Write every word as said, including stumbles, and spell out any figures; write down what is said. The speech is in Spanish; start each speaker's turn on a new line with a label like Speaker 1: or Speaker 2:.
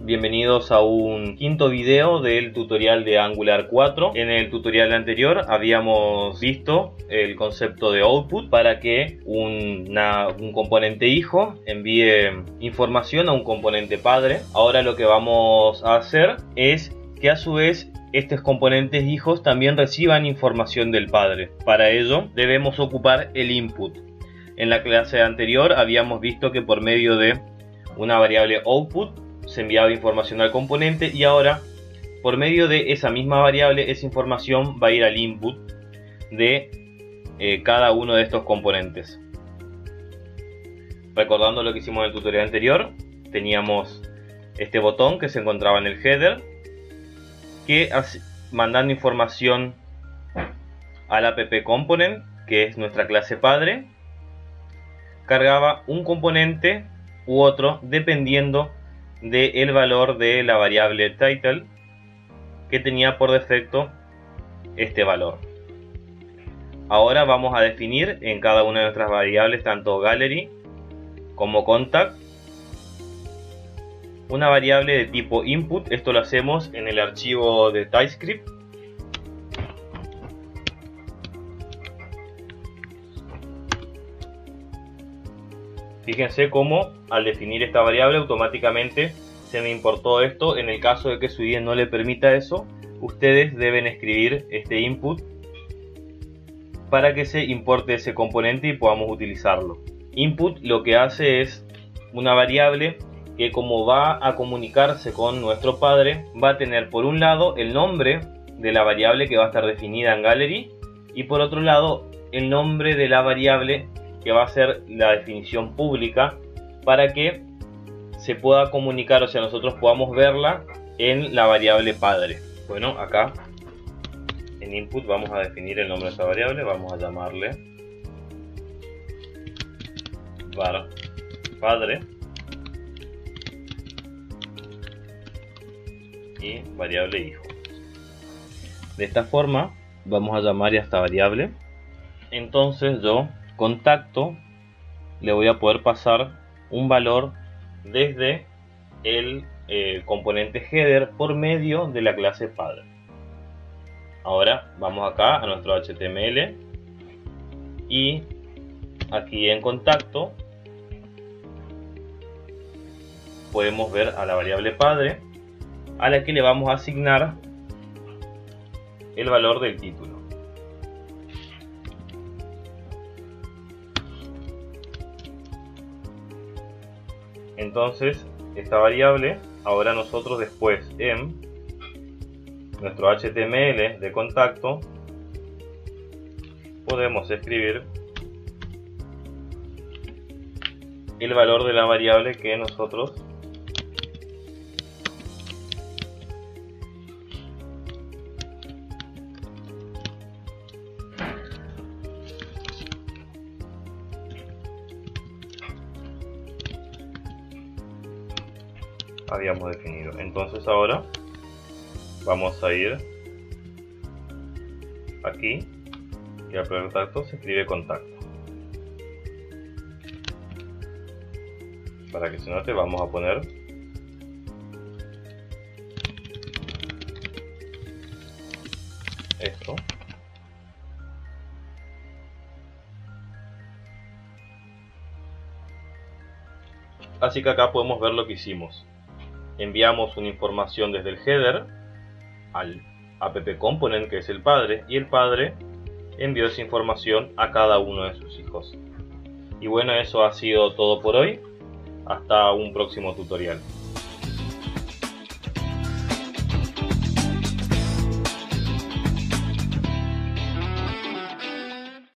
Speaker 1: bienvenidos a un quinto video del tutorial de Angular cuatro. En el tutorial anterior habíamos visto el concepto de output para que una, un componente hijo envíe información a un componente padre. Ahora lo que vamos a hacer es que a su vez estos componentes hijos también reciban información del padre. Para ello debemos ocupar el input. En la clase anterior habíamos visto que por medio de una variable output se enviaba información al componente, y ahora por medio de esa misma variable esa información va a ir al input de eh, cada uno de estos componentes. Recordando lo que hicimos en el tutorial anterior, teníamos este botón que se encontraba en el header, que mandando información al app component, que es nuestra clase padre, cargaba un componente u otro dependiendo del valor de la variable title, que tenía por defecto este valor. Ahora vamos a definir en cada una de nuestras variables, tanto gallery como contact, una variable de tipo input. Esto lo hacemos en el archivo de TypeScript. Fíjense cómo al definir esta variable automáticamente se me importó esto. En el caso de que su I D E no le permita eso, ustedes deben escribir este input para que se importe ese componente y podamos utilizarlo. Input lo que hace es una variable que, como va a comunicarse con nuestro padre, va a tener por un lado el nombre de la variable que va a estar definida en gallery, y por otro lado el nombre de la variable que va a ser la definición pública, para que se pueda comunicar, o sea, nosotros podamos verla en la variable padre. Bueno, acá en input vamos a definir el nombre de esa variable. Vamos a llamarle var padre y variable hijo. De esta forma vamos a llamar a esta variable. Entonces yo contacto le voy a poder pasar un valor desde el eh, componente header por medio de la clase padre. Ahora vamos acá a nuestro H T M L y aquí en contacto podemos ver a la variable padre, a la que le vamos a asignar el valor del título. Entonces esta variable, ahora nosotros después en nuestro H T M L de contacto podemos escribir el valor de la variable que nosotros habíamos definido. Entonces ahora vamos a ir aquí y al primer contacto se escribe contacto. Para que se note vamos a poner esto. Así que acá podemos ver lo que hicimos. Enviamos una información desde el header al app component, que es el padre, y el padre envió esa información a cada uno de sus hijos. Y bueno, eso ha sido todo por hoy. Hasta un próximo tutorial.